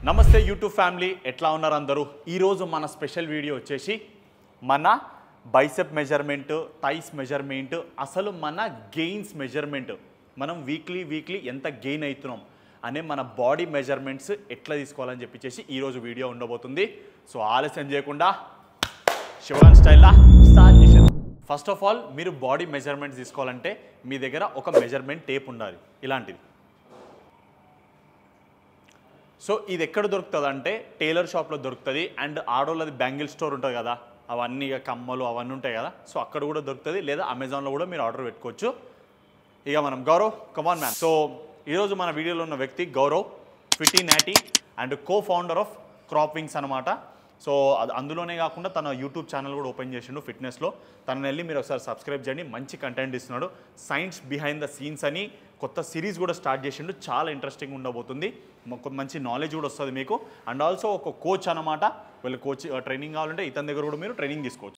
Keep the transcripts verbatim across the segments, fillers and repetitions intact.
నమస్తే YouTube family, ఎట్లా ఉన్నారు అందరూ? ఈరోజు మన స్పెషల్ వీడియో వచ్చేసి మన బైసెప్ మెజర్మెంట్, థైస్ మెజర్మెంట్, అసలు మన గెయిన్స్ మెజర్మెంట్, మనం వీక్లీ వీక్లీ ఎంత గెయిన్ అవుతున్నాం అనే మన బాడీ మెజర్మెంట్స్ ఎట్లా తీసుకోవాలని చెప్పేసి ఈరోజు వీడియో ఉండబోతుంది. సో ఆలస్యం చేయకుండా శివగన్ స్టైల్లా స్టార్ట్ చేసేది. ఫస్ట్ ఆఫ్ ఆల్ మీరు బాడీ మెజర్మెంట్స్ తీసుకోవాలంటే మీ దగ్గర ఒక మెజర్మెంట్ టేప్ ఉండాలి, ఇలాంటిది. సో ఇది ఎక్కడ దొరుకుతుంది అంటే టైలర్ షాప్లో దొరుకుతుంది. అండ్ ఆడోళ్ళది బ్యాంగిల్ స్టోర్ ఉంటుంది కదా, అవన్నీ కమ్మలు అవన్నీ ఉంటాయి కదా, సో అక్కడ కూడా దొరుకుతుంది. లేదా అమెజాన్లో కూడా మీరు ఆర్డర్ పెట్టుకోవచ్చు. ఇక మనం గౌరవ్ కమాన్ మ్యాన్. సో ఈరోజు మన వీడియోలో ఉన్న వ్యక్తి గౌరవ్, ఫిటీ నాటీ and co founder of crop wings అనమాట. సో అది అందులోనే కాకుండా తన యూట్యూబ్ ఛానల్ కూడా ఓపెన్ చేసిండు ఫిట్నెస్లో. తనని వెళ్ళి మీరు ఒకసారి సబ్స్క్రైబ్ చేయండి, మంచి కంటెంట్ ఇస్తున్నాడు. సైన్స్ బిహైండ్ ద సీన్స్ అని కొత్త సిరీస్ కూడా స్టార్ట్ చేసిండు, చాలా ఇంట్రెస్టింగ్ ఉండబోతుంది. మంచి నాలెడ్జ్ కూడా వస్తుంది మీకు. అండ్ ఆల్సో ఒక కోచ్ అనమాట, వీళ్ళు కోచ్ ట్రైనింగ్ కావాలంటే ఇతని దగ్గర కూడా మీరు ట్రైనింగ్ తీసుకోవచ్చు.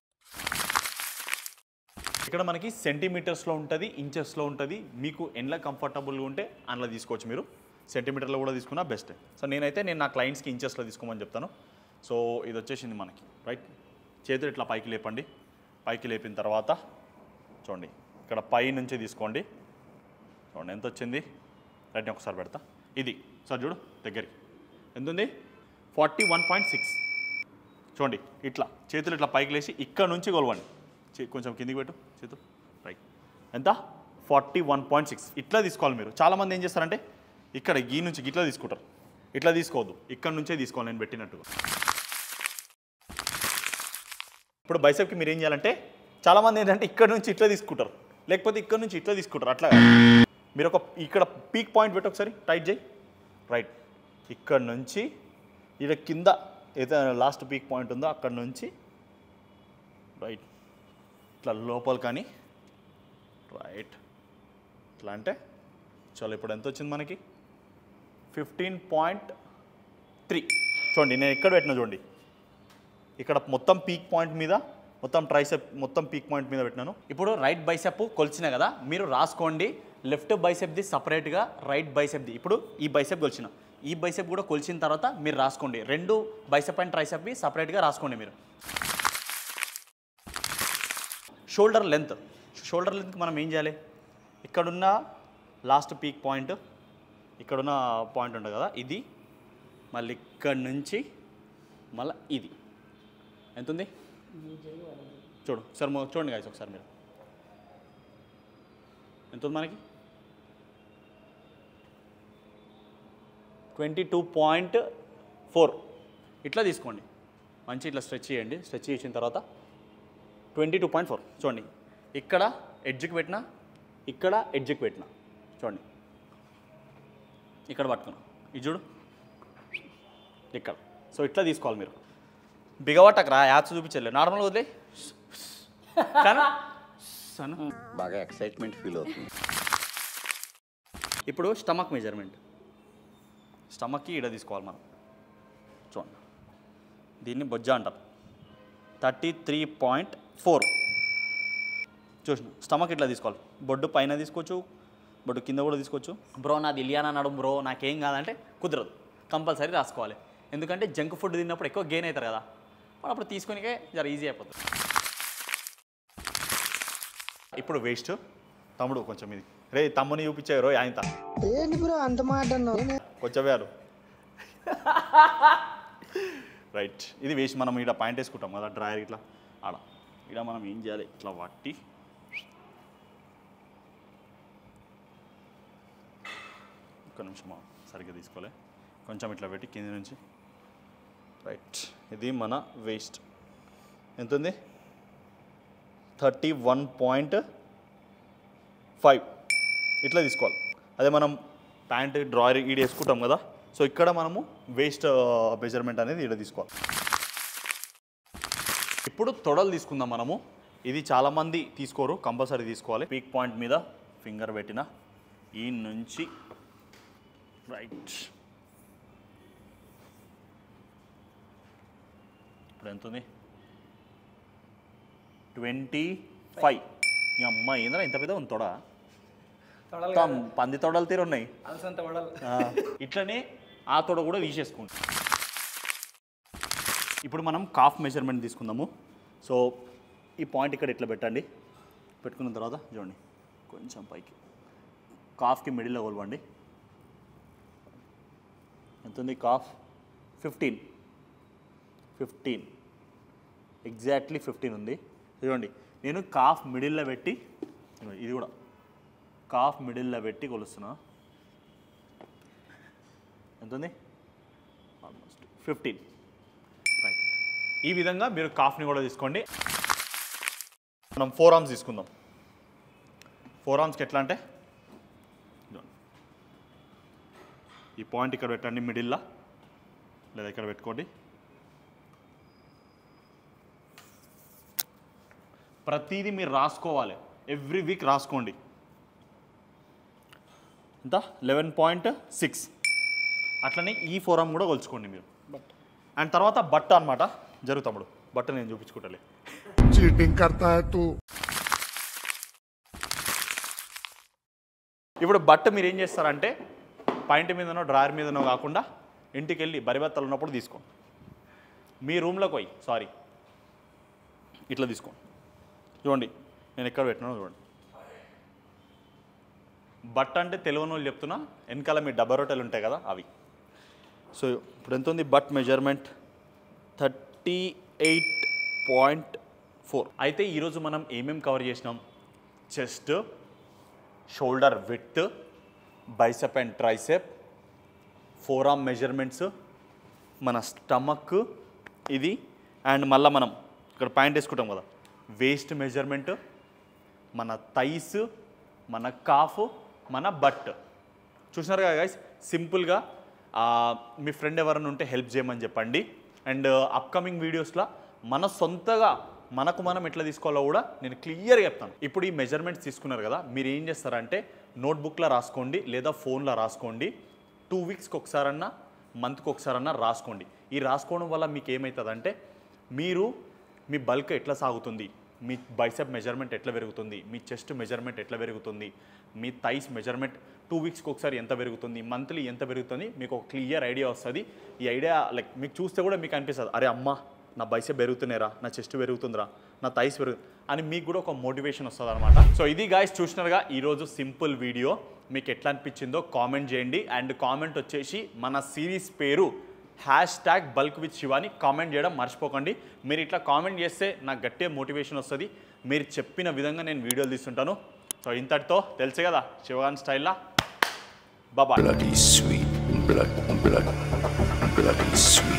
ఇక్కడ మనకి సెంటీమీటర్స్లో ఉంటుంది, ఇంచెస్లో ఉంటుంది. మీకు ఎన్లా కంఫర్టబుల్గా ఉంటే అందులో తీసుకోవచ్చు. మీరు సెంటీమీటర్లో కూడా తీసుకున్నా బెస్ట్. సో నేనైతే నేను నా క్లయింట్స్కి ఇంచెస్లో తీసుకోమని చెప్తాను. సో ఇది వచ్చేసింది మనకి, రైట్? చేతులు ఇట్లా పైకి లేపండి. పైకి లేపిన తర్వాత చూడండి, ఇక్కడ పై నుంచి తీసుకోండి. చూడండి ఎంత వచ్చింది, రైట్? నేను ఒకసారి పెడతా. ఇది సార్ చూడు దగ్గరికి ఎంత ఉంది, ఫార్టీ వన్ పాయింట్ సిక్స్. చూడండి ఇట్లా చేతులు ఇట్లా పైకి లేచి ఇక్కడ నుంచి కొలవండి. కొంచెం కిందికి పెట్టు చేతులు, రైట్? ఎంత? Forty one point six. ఇట్లా తీసుకోవాలి మీరు. చాలామంది ఏం చేస్తారంటే ఇక్కడ ఈ నుంచి ఇట్లా తీసుకుంటారు. ఇట్లా తీసుకోవద్దు, ఇక్కడ నుంచే తీసుకోవాలి నేను పెట్టినట్టుగా. ఇప్పుడు బైసెప్కి మీరు ఏం చేయాలంటే, చాలామంది ఏంటంటే ఇక్కడ నుంచి ఇట్లా తీసుకుంటారు, లేకపోతే ఇక్కడ నుంచి ఇట్లా తీసుకుంటారు. అట్లా మీరు ఒక ఇక్కడ పీక్ పాయింట్ పెట్టి ఒకసారి టైట్ చేయి, రైట్? ఇక్కడ నుంచి ఇక్కడ కింద ఏదైనా లాస్ట్ పీక్ పాయింట్ ఉందో అక్కడ నుంచి రైట్ ఇట్లా లోపల కానీ రైట్ ఇట్లా అంటే చాలా. ఇప్పుడు ఎంత వచ్చింది మనకి? Fifteen point three. చూడండి నేను ఎక్కడ పెట్టినా, చూడండి ఇక్కడ మొత్తం పీక్ పాయింట్ మీద, మొత్తం ట్రైసెప్ మొత్తం పీక్ పాయింట్ మీద పెట్టినాను. ఇప్పుడు రైట్ బైసెప్ కొలిచిన కదా, మీరు రాసుకోండి. లెఫ్ట్ బైసెప్ది సపరేట్గా, రైట్ బైసెప్ది. ఇప్పుడు ఈ బైసెప్ కొలిచిన, ఈ బైసెప్ కూడా కొలిచిన తర్వాత మీరు రాసుకోండి. రెండు బైసెప్ అండ్ ట్రైసెప్వి సపరేట్గా రాసుకోండి మీరు. షోల్డర్ లెంత్, షోల్డర్ లెంత్కి మనం ఏం చేయాలి? ఇక్కడున్న లాస్ట్ పీక్ పాయింట్, ఇక్కడున్న పాయింట్ ఉంటుంది కదా, ఇది మళ్ళీ ఇక్కడ నుంచి మళ్ళీ ఇది ఎంత ఉంది చూడు సార్. చూడండి గాయస్ ఒకసారి మీరు, ఎంత ఉంది మనకి? Twenty two point four. ఇట్లా తీసుకోండి, మంచి ఇట్లా స్ట్రెచ్ చేయండి. స్ట్రెచ్ చేసిన తర్వాత ట్వంటీ టూ పాయింట్ ఫోర్. చూడండి ఇక్కడ ఎడ్జ్కి పెట్టినా, ఇక్కడ ఎడ్జ్కి పెట్టినా, చూడండి ఇక్కడ పట్టుకున్నా, ఇది చూడు ఇక్కడ. సో ఇట్లా తీసుకోవాలి మీరు. బిగవట్టకు రా, యాప్స్ చూపించలేదు, నార్మల్గా వదిలే. బాగా ఎక్సైట్మెంట్ ఫీల్ అవుతుంది. ఇప్పుడు స్టమక్ మెజర్మెంట్. స్టమక్కి ఈడ తీసుకోవాలి మనం. చూడండి దీన్ని బొజ్జ అంటారు. Thirty three point four. చూసిన స్టమక్ ఇట్లా తీసుకోవాలి. బొడ్డు పైన తీసుకోవచ్చు, బొడ్డు కింద కూడా తీసుకోవచ్చు. బ్రో నాది ఇలియానా నడుము బ్రో, నాకేం కాదంటే కుదరదు, కంపల్సరీ రాసుకోవాలి. ఎందుకంటే జంక్ ఫుడ్ తిన్నప్పుడు ఎక్కువ గెయిన్ అవుతారు కదా, అప్పుడు తీసుకునికే జర ఈజీ అయిపోతుంది. ఇప్పుడు వేస్ట్ తమ్ముడు కొంచెం ఇది, రే తమ్ముని చూపించే రో ఆయన అంత మాట కొంచెం వేరు, రైట్? ఇది వేస్ట్. మనం ఇక్కడ పాయింట్ వేసుకుంటాం కదా డ్రాయర్, ఇట్లా ఆడ ఇక్కడ మనం ఏం చేయాలి, ఇట్లా పట్టి ఒక్క నిమిషం సరిగ్గా తీసుకోలే, కొంచెం ఇట్లా పెట్టి కింద నుంచి రైట్. ఇది మన వేస్ట్ ఎంత ఉంది? Thirty one point five. ఇట్లా తీసుకోవాలి. అదే మనం ప్యాంట్ డ్రాయర్ ఈడ వేసుకుంటాం కదా, సో ఇక్కడ మనము వేస్ట్ మెజర్మెంట్ అనేది ఈడ తీసుకోవాలి. ఇప్పుడు తొడలు తీసుకుందాం మనము. ఇది చాలామంది తీసుకోరు, కంపల్సరీ తీసుకోవాలి. పీక్ పాయింట్ మీద ఫింగర్ పెట్టిన ఈ నుంచి రైట్ ఇప్పుడు ఎంత ఉంది? Twenty five. ఈ అమ్మ ఏంద్రా ఇంత పెద్ద ఉంది తొడ, పంది తొడలు తీరు ఉన్నాయి. ఇట్లనే ఆ తొడ కూడా తీసేసుకోండి. ఇప్పుడు మనం కాఫ్ మెజర్మెంట్ తీసుకుందాము. సో ఈ పాయింట్ ఇక్కడ ఇట్లా పెట్టండి. పెట్టుకున్న తర్వాత చూడండి కొంచెం పైకి కాఫ్కి మిడిల్లో కొలవండి. ఎంత ఉంది calf? Fifteen fifteen exactly fifteen ఉంది. చూడండి నేను కాఫ్ మిడిల్లో పెట్టి, ఇది కూడా కాఫ్ మిడిల్లో పెట్టి కొలుస్తున్నా. ఎంత ఉంది? Almost fifteen. రైట్. ఈ విధంగా మీరు కాఫ్ని కూడా తీసుకోండి. మనం ఫోర్ ఆర్మ్స్ తీసుకుందాం. ఫోర్ ఆర్మ్స్కి ఎట్లా అంటే ఈ పాయింట్ ఇక్కడ పెట్టండి మిడిల్లో, లేదా ఇక్కడ పెట్టుకోండి. ప్రతిదీ మీరు రాసుకోవాలి, ఎవ్రీ వీక్ రాసుకోండి. ఎంత? Eleven point six. అట్లనే ఈ ఫోరం కూడా కొలుచుకోండి మీరు. అండ్ తర్వాత బట్ట అనమాట. జరుగుతాడు బట్ట నేను చూపించుకుంటలే. చీటింగ్ కర్తా హై తూ. ఇప్పుడు బట్ట మీరు ఏం చేస్తారంటే పాయింట్ మీదనో డ్రాయర్ మీదనో కాకుండా ఇంటికి వెళ్ళి బరిబత్తలు ఉన్నప్పుడు తీసుకోండి. మీ రూమ్లోకి పోయి సారీ ఇట్లా తీసుకోండి. చూడండి నేను ఎక్కడ పెట్టినానో చూడండి. బట్ట అంటే తెలియని వాళ్ళు చెప్తున్నా, వెనకాల మీ డబ్బా రొట్టెలు ఉంటాయి కదా అవి. సో ఇప్పుడు ఎంత ఉంది butt measurement? Thirty eight point four. అయితే ఈరోజు మనం ఏమేమి కవర్ చేసినాం? Chest, shoulder width, bicep and tricep, forearm measurements, మన స్టమక్ ఇది, అండ్ మళ్ళీ మనం ఇక్కడ ప్యాంట్ వేసుకుంటాం కదా వేస్ట్ మెజర్మెంట్, మన థైస్, మన కాఫ్, మన బట్. చూసినారు కదా గైస్, సింపుల్గా మీ ఫ్రెండ్ ఎవరైనా ఉంటే హెల్ప్ చేయమని చెప్పండి. అండ్ అప్కమింగ్ వీడియోస్లో మన సొంతగా మనకు మనం ఎట్లా తీసుకోవాలో కూడా నేను క్లియర్గా చెప్తాను. ఇప్పుడు ఈ మెజర్మెంట్స్ తీసుకున్నారు కదా, మీరు ఏం చేస్తారంటే నోట్బుక్లో రాసుకోండి లేదా ఫోన్లో రాసుకోండి. టూ వీక్స్కి ఒకసారన్నా మంత్కి ఒకసారన్నా రాసుకోండి. ఈ రాసుకోవడం వల్ల మీకు ఏమవుతుందంటే మీరు మీ బల్క్ ఎట్లా సాగుతుంది, మీ బైసెప్ మెజర్మెంట్ ఎట్లా పెరుగుతుంది, మీ చెస్ట్ మెజర్మెంట్ ఎట్లా పెరుగుతుంది, మీ థైస్ మెజర్మెంట్ టూ వీక్స్కి ఒకసారి ఎంత పెరుగుతుంది, మంత్లీ ఎంత పెరుగుతుంది, మీకు ఒక క్లియర్ ఐడియా వస్తుంది. ఈ ఐడియా లైక్ మీకు చూస్తే కూడా మీకు అనిపిస్తుంది, అరే అమ్మ నా బైసెప్ పెరుగుతున్నారా, నా చెస్ట్ పెరుగుతుందిరా, నా థైస్ పెరుగు అని మీకు కూడా ఒక మోటివేషన్ వస్తుంది అనమాట. సో ఇది గాయస్ చూసినారుగా ఈరోజు సింపుల్ వీడియో. మీకు ఎట్లా అనిపించిందో కామెంట్ చేయండి. అండ్ కామెంట్ వచ్చేసి మన సిరీస్ పేరు hashtag bulk with Shivani comment చేయడం మర్చిపోకండి. మీరు ఇట్లా కామెంట్ చేస్తే నాకు గట్టిగా మోటివేషన్ వస్తుంది. మీరు చెప్పిన విధంగా నేను వీడియోలు తీస్తుంటాను. సో ఇంతటితో తెలుసు కదా శివగాన్ స్టైల్లా. బాబా. Bloody sweet, blood, blood, bloody sweet.